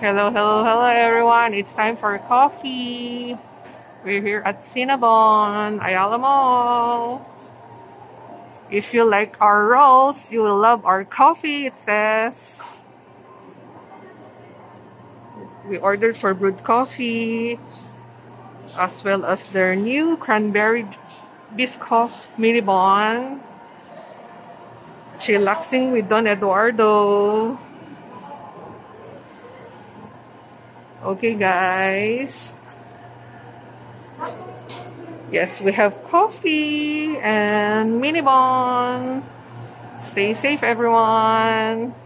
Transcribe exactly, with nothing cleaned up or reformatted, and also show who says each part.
Speaker 1: Hello, hello, hello everyone. It's time for coffee. We're here at CiNNaBoNayalamall. If you like our rolls, you will love our coffee, it says. We ordered for brewed coffee, as well as their new cranberry biscoff mini bon. Chillaxing with Don Eduardo. Okay guys. Yes, we have coffee and mini bon. Stay safe everyone.